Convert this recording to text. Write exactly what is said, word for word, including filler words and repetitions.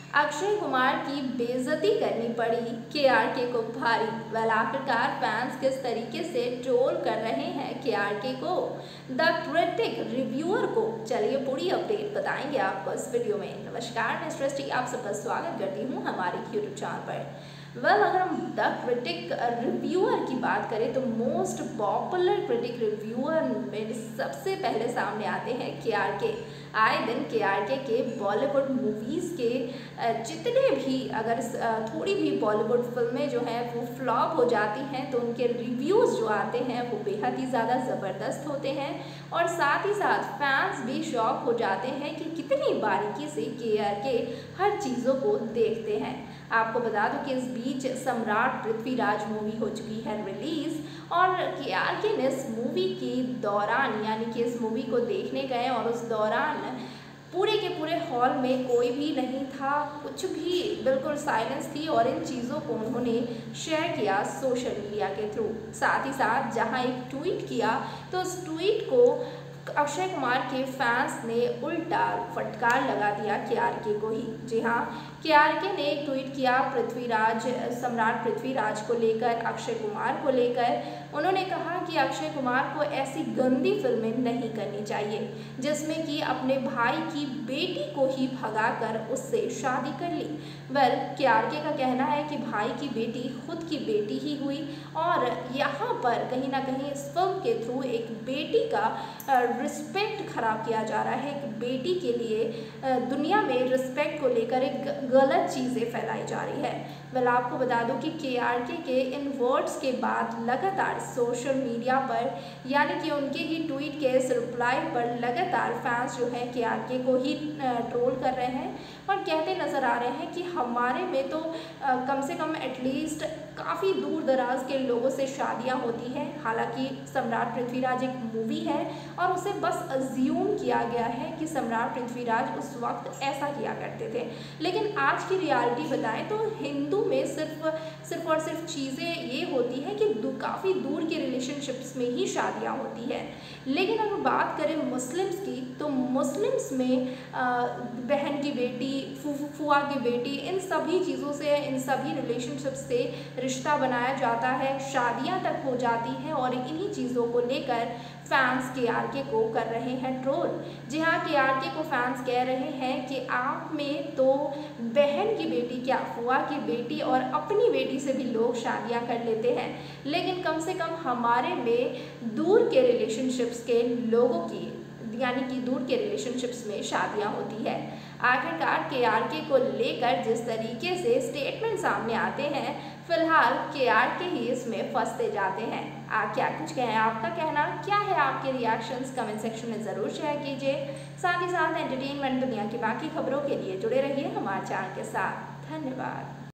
अक्षय कुमार की बेइज्जती करनी पड़ी केआरके को भारी। वेल आखिरकार फैंस किस तरीके से ट्रोल कर रहे हैं केआरके को, द क्रिटिक रिव्यूअर को, चलिए पूरी अपडेट बताएंगे आपको इस वीडियो में। नमस्कार, मैं सृष्टि आप सबका स्वागत करती हूँ हमारे यूट्यूब चैनल पर। वेल well, अगर हम द क्रिटिक रिव्यूअर की बात करें तो मोस्ट पॉपुलर क्रिटिक रिव्यूअर में सबसे पहले सामने आते हैं केआरके। आए दिन केआरके के बॉलीवुड मूवीज़ के जितने भी, अगर थोड़ी भी बॉलीवुड फिल्में जो हैं वो फ्लॉप हो जाती हैं तो उनके रिव्यूज़ जो आते हैं वो बेहद ही ज़्यादा ज़बरदस्त होते हैं और साथ ही साथ फैंस भी शॉक हो जाते हैं कि कितनी बारीकी से केआरके हर चीज़ों को देखते हैं। आपको बता दूं कि इस बीच सम्राट पृथ्वीराज मूवी हो चुकी है रिलीज़ और केआरके ने इस मूवी के दौरान, यानी कि इस मूवी को देखने गए और उस दौरान पूरे के पूरे हॉल में कोई भी नहीं था, कुछ भी, बिल्कुल साइलेंस थी और इन चीज़ों को उन्होंने शेयर किया सोशल मीडिया के थ्रू। साथ ही साथ जहां एक ट्वीट किया तो उस ट्वीट को अक्षय कुमार के फैंस ने उल्टा फटकार लगा दिया केआरके को ही। जी हाँ, केआरके ने एक ट्वीट किया पृथ्वीराज, सम्राट पृथ्वीराज को लेकर, अक्षय कुमार को लेकर। उन्होंने कहा कि अक्षय कुमार को ऐसी गंदी फिल्में नहीं करनी चाहिए जिसमें कि अपने भाई की बेटी को ही भगाकर उससे शादी कर ली। वेल केआरके का कहना है कि भाई की बेटी खुद की बेटी ही हुई और यहाँ पर कहीं ना कहीं इस फिल्म के थ्रू एक बेटी का रिस्पेक्ट खराब किया जा रहा है। एक बेटी के लिए दुनिया में रिस्पेक्ट को लेकर एक गलत चीज़ें फैलाई जा रही है। वेल आपको बता दूं कि केआरके के इन वर्ड्स के बाद लगातार सोशल मीडिया पर, यानी कि उनके ही ट्वीट के इस रिप्लाई पर लगातार फैंस जो है केआरके को ही ट्रोल कर रहे हैं और कहते नज़र आ रहे हैं कि हमारे में तो आ, कम से कम एटलीस्ट काफ़ी दूर दराज के लोगों से शादियां होती हैं। हालांकि सम्राट पृथ्वीराज एक मूवी है और उसे बस अज्यूम किया गया है कि सम्राट पृथ्वीराज उस वक्त ऐसा किया करते थे, लेकिन आज की रियलिटी बताएं तो हिंदू में सिर्फ सिर्फ और सिर्फ चीज़ें ये होती हैं कि काफ़ी दूर के रिलेशनशिप्स में ही शादियाँ होती हैं। लेकिन अगर बात करें मुस्लिम्स की तो मुस्लिम्स में आ, बहन की बेटी, फुआ की बेटी, इन सभी चीज़ों से, इन सभी रिलेशनशिप्स से रिश्ता बनाया जाता है, शादियां तक हो जाती हैं और इन्हीं चीज़ों को लेकर फैंस केआरके को कर रहे हैं ट्रोल। जी हाँ, केआरके को फैंस कह रहे हैं कि आप में तो बहन की बेटी क्या, फुआ की बेटी और अपनी बेटी से भी लोग शादियां कर लेते हैं, लेकिन कम से कम हमारे में दूर के रिलेशनशिप्स के लोगों की, यानी कि दूर के रिलेशनशिप्स में शादियां होती है। आखिरकार केआरके को लेकर जिस तरीके से स्टेटमेंट सामने आते हैं, फिलहाल केआरके ही इसमें फंसते जाते हैं। आ क्या कुछ कहें, आपका कहना क्या है, आपके रिएक्शंस कमेंट सेक्शन में ज़रूर शेयर कीजिए। साथ ही साथ एंटरटेनमेंट दुनिया की बाकी खबरों के लिए जुड़े रहिए हमारे चैनल के साथ। धन्यवाद।